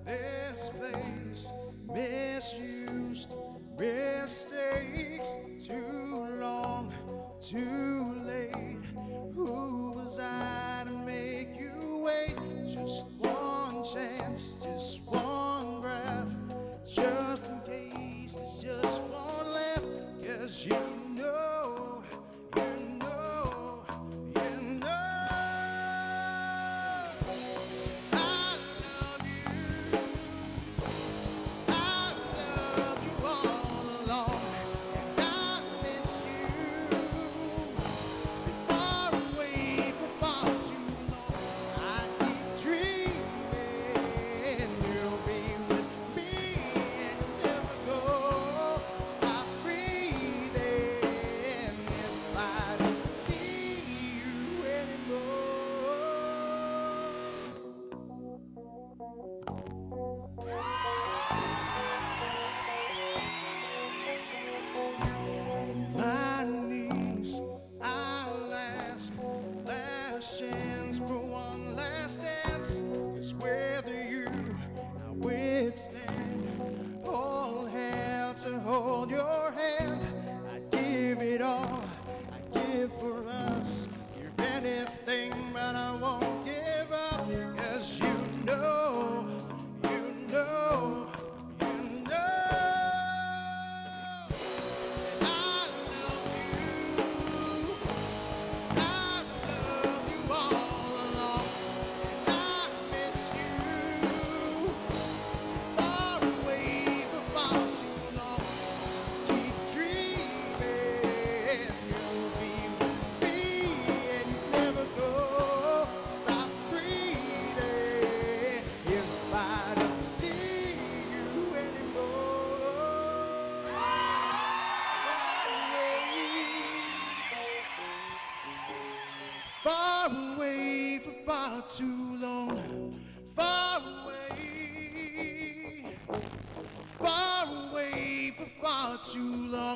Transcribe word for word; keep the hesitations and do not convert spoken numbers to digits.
this place, misused, mistakes, too long, too late. Who was I to make you wait? Just one chance, just one breath, just in case there's just one left. 'Cause you know, you know, you know I love you, I love you all along, and I miss you. Been far away for far too long. I keep dreaming you'll be with me and never go. Stop breathing if I don't see you anymore. On my knees, I'll ask, last chance for one last dance. 'Cause whether you I withstand, all hell to hold your hand. I give it all, I give for us. Give anything, but I won't give up. 'Cause you know, you know, you know that I love you, I love you all along, and I miss you. Far away for far too long. Keep dreaming you'll be with me and you never go. Stop breathing if I don't see you anymore. Far away, far away for far too long. Far away, far away for far too long.